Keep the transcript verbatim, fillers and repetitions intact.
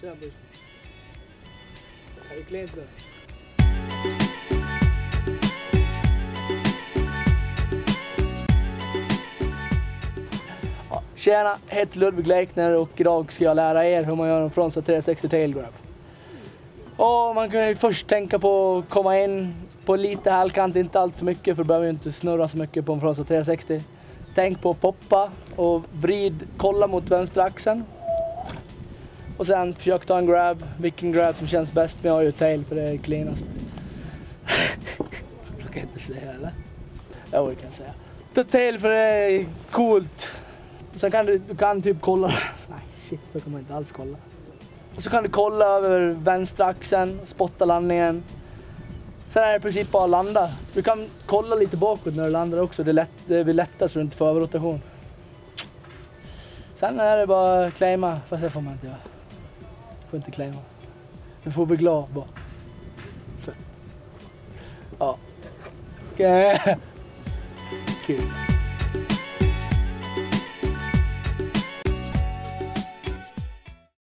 Tjena bror. Är det klent där? Ja, tjena, jag heter Ludde Leikner och idag ska jag lära er hur man gör en Frontside trehundrasextio tailgrab. Och man kan ju först tänka på att komma in på lite halkant, inte allt för mycket för du behöver ju inte snurra så mycket på en Frontside trehundrasextio. Tänk på att poppa och vrid, kolla mot vänstra axeln. Och sen försök ta en grab, vilken grab som känns bäst, men jag har ju tail för det är cleanast. Jag kan inte säga eller? Jo, det kan jag säga. Ta tail för det är coolt. Sen kan du, du kan typ kolla, nej shit, så kan man inte alls kolla. Och så kan du kolla över vänstra axeln, spotta landningen. Sen är det i princip bara att landa. Du kan kolla lite bakåt när du landar också, det, är lätt, det blir lättare så du inte får överrotation. Sen är det bara att claima, fast det får man inte göra. Du får inte claima. Du får bli glad bara. Så. Ja. Okej. Okay. Kul.